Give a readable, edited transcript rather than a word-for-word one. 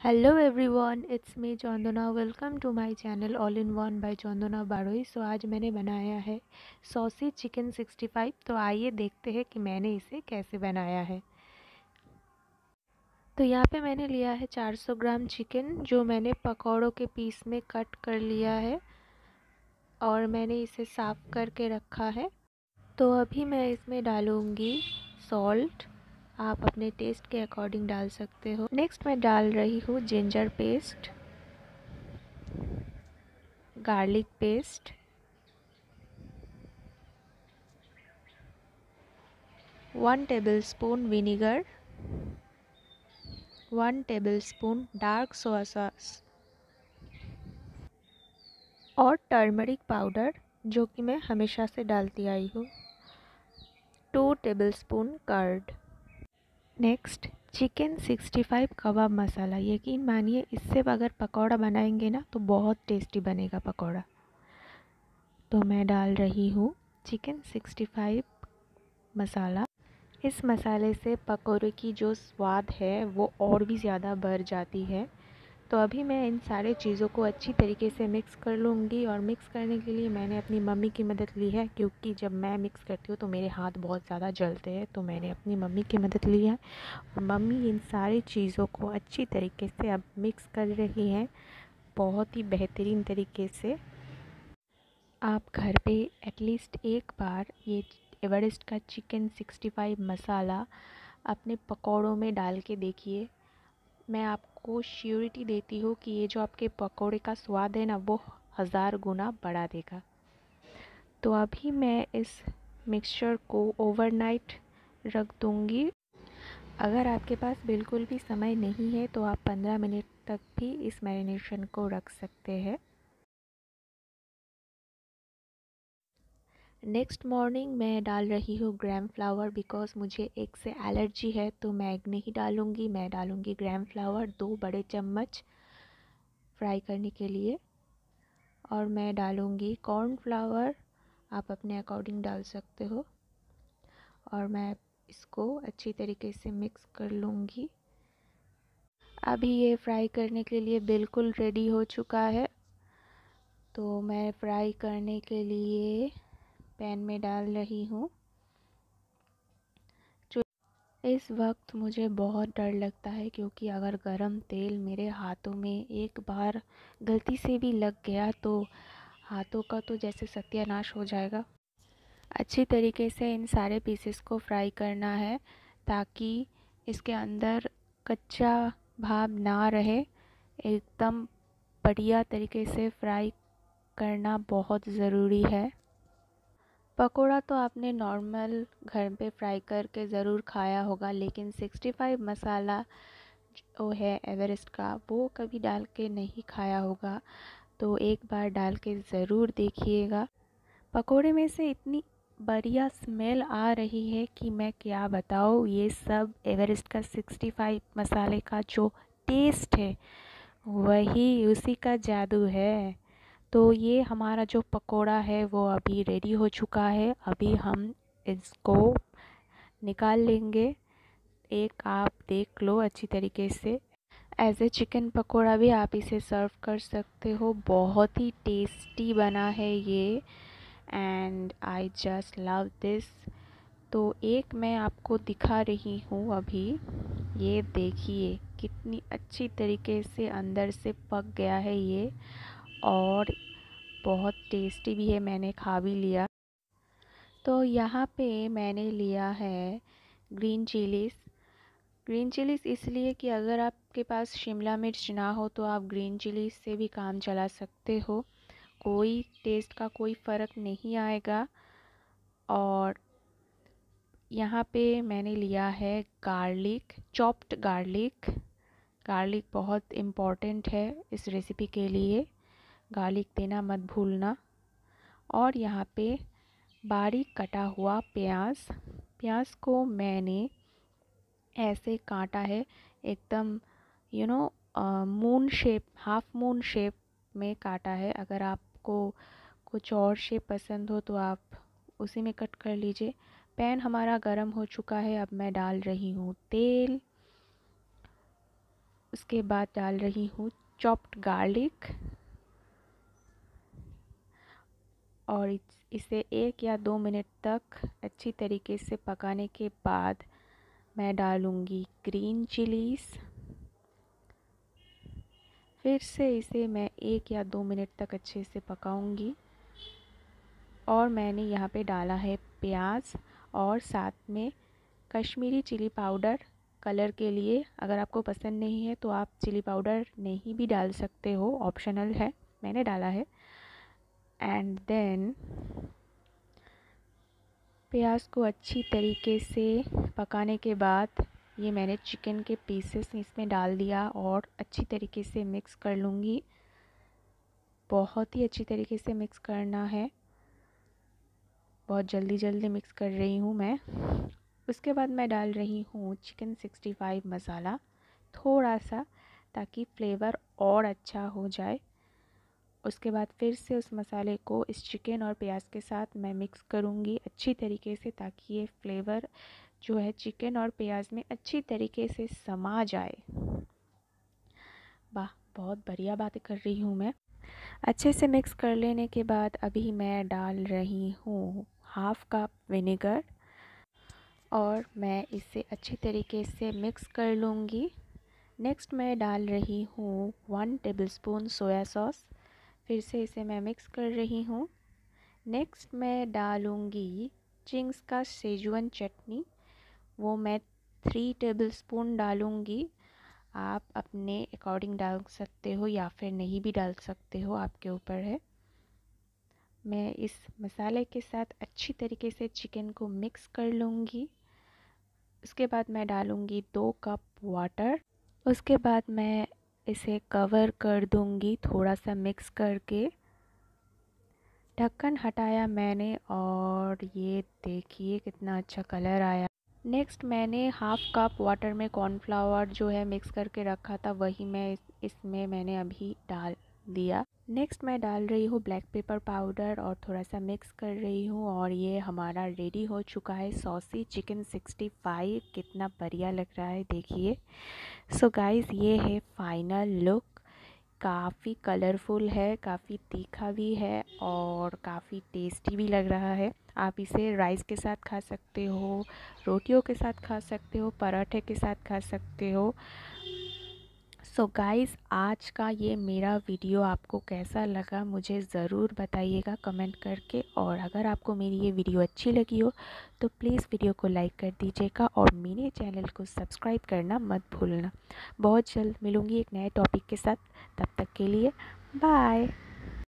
Hello everyone, it's me Chandana. Welcome to my channel all in one by Chandana Baroi. So आज मैंने बनाया है saucy chicken 65। तो आइए देखते हैं कि मैंने इसे कैसे बनाया है। तो यहाँ पे मैंने लिया है 400 ग्राम चिकन, जो मैंने पकौड़ों के पीस में कट कर लिया है और मैंने इसे साफ़ करके रखा है। तो अभी मैं इसमें डालूँगी सॉल्ट। आप अपने टेस्ट के अकॉर्डिंग डाल सकते हो। नेक्स्ट मैं डाल रही हूँ ginger paste, garlic paste, 1 tablespoon vinegar, 1 tablespoon dark soya sauce और टर्मरिक पाउडर, जो कि मैं हमेशा से डालती आई हूँ, 2 टेबलस्पून कर्ड। नेक्स्ट चिकन 65 कबाब मसाला। यकीन मानिए, इससे अगर पकौड़ा बनाएंगे ना तो बहुत टेस्टी बनेगा पकौड़ा। तो मैं डाल रही हूँ चिकन 65 मसाला। इस मसाले से पकौड़े की जो स्वाद है वो और भी ज़्यादा बढ़ जाती है। तो अभी मैं इन सारे चीज़ों को अच्छी तरीके से मिक्स कर लूँगी। और मिक्स करने के लिए मैंने अपनी मम्मी की मदद ली है, क्योंकि जब मैं मिक्स करती हूँ तो मेरे हाथ बहुत ज़्यादा जलते हैं। तो मैंने अपनी मम्मी की मदद ली है और मम्मी इन सारी चीज़ों को अच्छी तरीके से अब मिक्स कर रही हैं, बहुत ही बेहतरीन तरीके से। आप घर पे एटलीस्ट एक बार ये एवरेस्ट का चिकन 65 मसाला अपने पकौड़ों में डाल के देखिए। मैं आपको श्योरिटी देती हूँ कि ये जो आपके पकौड़े का स्वाद है ना, वो 1000 गुना बढ़ा देगा। तो अभी मैं इस मिक्सचर को ओवरनाइट रख दूँगी। अगर आपके पास बिल्कुल भी समय नहीं है तो आप 15 मिनट तक भी इस मैरिनेशन को रख सकते हैं। नेक्स्ट मॉर्निंग मैं डाल रही हूँ ग्राम फ्लावर, बिकॉज़ मुझे एग से एलर्जी है। तो मैं एग नहीं डालूँगी, मैं डालूँगी ग्राम फ्लावर 2 बड़े चम्मच फ्राई करने के लिए। और मैं डालूँगी कॉर्नफ्लावर, आप अपने अकॉर्डिंग डाल सकते हो। और मैं इसको अच्छी तरीके से मिक्स कर लूँगी। अभी ये फ्राई करने के लिए बिल्कुल रेडी हो चुका है। तो मैं फ्राई करने के लिए पैन में डाल रही हूँ। इस वक्त मुझे बहुत डर लगता है, क्योंकि अगर गरम तेल मेरे हाथों में एक बार गलती से भी लग गया तो हाथों का तो जैसे सत्यानाश हो जाएगा। अच्छी तरीके से इन सारे पीसेस को फ्राई करना है, ताकि इसके अंदर कच्चा भाव ना रहे। एकदम बढ़िया तरीके से फ्राई करना बहुत ज़रूरी है। पकोड़ा तो आपने नॉर्मल घर पे फ्राई करके ज़रूर खाया होगा, लेकिन 65 मसाला जो है एवरेस्ट का, वो कभी डाल के नहीं खाया होगा। तो एक बार डाल के ज़रूर देखिएगा। पकोड़े में से इतनी बढ़िया स्मेल आ रही है कि मैं क्या बताऊँ। ये सब एवरेस्ट का 65 मसाले का जो टेस्ट है, वही उसी का जादू है। तो ये हमारा जो पकोड़ा है वो अभी रेडी हो चुका है। अभी हम इसको निकाल लेंगे। एक आप देख लो अच्छी तरीके से। एज ए चिकन पकोड़ा भी आप इसे सर्व कर सकते हो। बहुत ही टेस्टी बना है ये, and I just love this. तो एक मैं आपको दिखा रही हूँ अभी। ये देखिए कितनी अच्छी तरीके से अंदर से पक गया है ये, और बहुत टेस्टी भी है। मैंने खा भी लिया। तो यहाँ पे मैंने लिया है ग्रीन चिलीज़। ग्रीन चिलीज़ इसलिए कि अगर आपके पास शिमला मिर्च ना हो तो आप ग्रीन चिलीज़ से भी काम चला सकते हो, कोई टेस्ट का कोई फ़र्क नहीं आएगा। और यहाँ पे मैंने लिया है गार्लिक, चॉप्ड गार्लिक। गार्लिक बहुत इम्पॉर्टेंट है इस रेसिपी के लिए, गार्लिक देना मत भूलना। और यहाँ पे बारीक कटा हुआ प्याज। प्याज को मैंने ऐसे काटा है, एकदम moon shape, half moon shape में काटा है। अगर आपको कुछ और शेप पसंद हो तो आप उसी में कट कर लीजिए। पैन हमारा गरम हो चुका है। अब मैं डाल रही हूँ तेल। उसके बाद डाल रही हूँ चॉप्ड गार्लिक और इसे 1 या 2 मिनट तक अच्छी तरीके से पकाने के बाद मैं डालूँगी ग्रीन चिलीज़। फिर से इसे मैं 1 या 2 मिनट तक अच्छे से पकाऊंगी और मैंने यहाँ पे डाला है प्याज और साथ में कश्मीरी चिली पाउडर कलर के लिए। अगर आपको पसंद नहीं है तो आप चिली पाउडर नहीं भी डाल सकते हो, ऑप्शनल है, मैंने डाला है। एंड देन प्याज को अच्छी तरीके से पकाने के बाद ये मैंने चिकन के पीसेस इसमें डाल दिया और अच्छी तरीके से मिक्स कर लूँगी। बहुत ही अच्छी तरीके से मिक्स करना है, बहुत जल्दी जल्दी मिक्स कर रही हूँ मैं। उसके बाद मैं डाल रही हूँ चिकन 65 मसाला थोड़ा सा, ताकि फ्लेवर और अच्छा हो जाए। उसके बाद फिर से उस मसाले को इस चिकन और प्याज के साथ मैं मिक्स करूँगी अच्छी तरीके से, ताकि ये फ्लेवर जो है चिकन और प्याज में अच्छी तरीके से समा जाए। वाह, बहुत बढ़िया बातें कर रही हूँ मैं। अच्छे से मिक्स कर लेने के बाद अभी मैं डाल रही हूँ हाफ़ कप विनेगर और मैं इसे अच्छी तरीके से मिक्स कर लूँगी। नेक्स्ट मैं डाल रही हूँ 1 टेबलस्पून सोया सॉस। फिर से इसे मैं मिक्स कर रही हूँ। नेक्स्ट मैं डालूँगी चिंग्स का सेजुअन चटनी, वो मैं 3 टेबलस्पून डालूँगी। आप अपने अकॉर्डिंग डाल सकते हो या फिर नहीं भी डाल सकते हो, आपके ऊपर है। मैं इस मसाले के साथ अच्छी तरीके से चिकन को मिक्स कर लूँगी। उसके बाद मैं डालूँगी 2 कप वाटर। उसके बाद मैं इसे कवर कर दूँगी थोड़ा सा मिक्स करके। ढक्कन हटाया मैंने और ये देखिए कितना अच्छा कलर आया। नेक्स्ट मैंने हाफ़ कप वाटर में कॉर्नफ्लावर जो है मिक्स करके रखा था, वही मैं इसमें मैंने अभी डाल दिया। नेक्स्ट मैं डाल रही हूँ ब्लैक पेपर पाउडर और थोड़ा सा मिक्स कर रही हूँ और ये हमारा रेडी हो चुका है सॉसी चिकन 65। कितना बढ़िया लग रहा है, देखिए। सो गाइस, ये है फाइनल लुक। काफ़ी कलरफुल है, काफ़ी तीखा भी है और काफ़ी टेस्टी भी लग रहा है। आप इसे राइस के साथ खा सकते हो, रोटियों के साथ खा सकते हो, पराठे के साथ खा सकते हो। सो गाइस, आज का ये मेरा वीडियो आपको कैसा लगा मुझे ज़रूर बताइएगा कमेंट करके। और अगर आपको मेरी ये वीडियो अच्छी लगी हो तो प्लीज़ वीडियो को लाइक कर दीजिएगा और मेरे चैनल को सब्सक्राइब करना मत भूलना। बहुत जल्द मिलूँगी एक नए टॉपिक के साथ, तब तक के लिए बाय।